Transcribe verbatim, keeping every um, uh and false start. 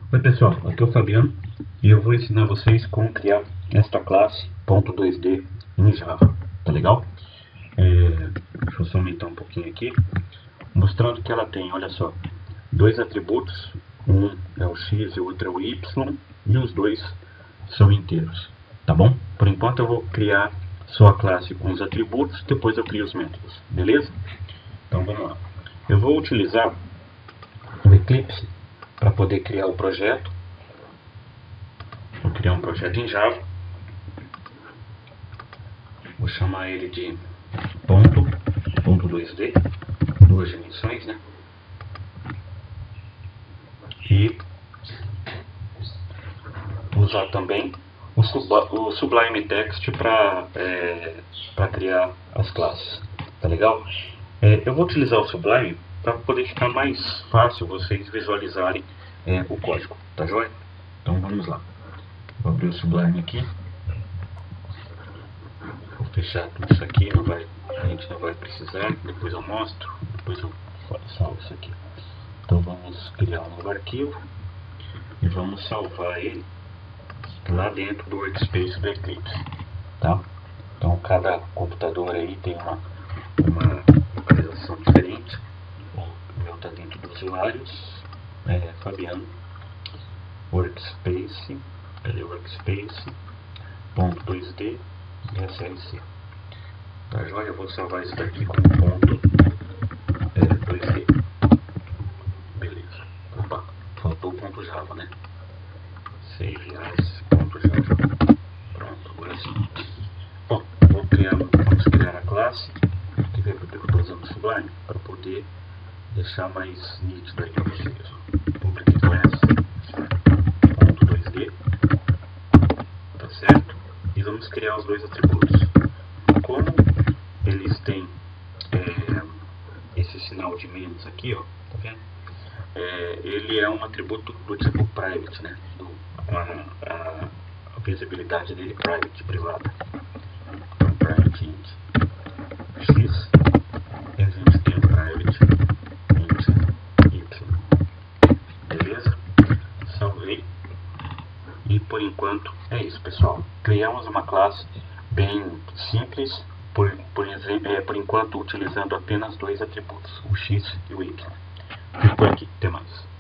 Oi pessoal, aqui é o Fabiano e eu vou ensinar vocês como criar esta classe .dois D em Java, tá legal? É, deixa eu só aumentar um pouquinho aqui, mostrando que ela tem, olha só, dois atributos, um é o X e o outro é o Y, e os dois são inteiros, tá bom? Por enquanto eu vou criar só a classe com os atributos, depois eu crio os métodos, beleza? Então vamos lá. Eu vou utilizar o Eclipse para poder criar o projeto. Vou criar um projeto em Java. Vou chamar ele de ponto, ponto dois D, duas dimensões, né? E usar também o, o Sublime Text para é, para criar as classes, tá legal? É, eu vou utilizar o Sublime para poder ficar mais fácil vocês visualizarem é, o código, tá joia? Então vamos lá. Vou abrir o Sublime aqui. Vou fechar tudo isso aqui, não vai, a gente não vai precisar, depois eu mostro, depois eu salvo isso aqui. Então vamos criar um novo arquivo e vamos salvar ele lá dentro do workspace do Eclipse, tá? Então cada computador aí tem uma, uma localização diferente. O meu está dentro dos usuários, é, Fabiano, workspace, cadê o workspace, ponto dois D e S L C. Tá joia? Eu vou salvar isso daqui com ponto é, dois D. Beleza. Opa, faltou o ponto Java, né? Save as ponto Java. Pronto, agora sim. Bom, vou criar, vamos criar a classe. Quer ver porque eu estou usando o Sublime? Para poder deixar mais nítido aí para vocês. Public class ponto dois D. Tá certo? E vamos criar os dois atributos. Como eles têm é, esse sinal de menos aqui, ó, tá vendo? É, ele é um atributo do tipo private, né? Do, a, a, a visibilidade dele é private, privada. Então, private int x, e a gente tem o private int y. Beleza? Salvei. E por enquanto é isso, pessoal. Criamos uma classe bem simples, por, por, é, por enquanto utilizando apenas dois atributos, o x e o y. Fico por aqui, até mais.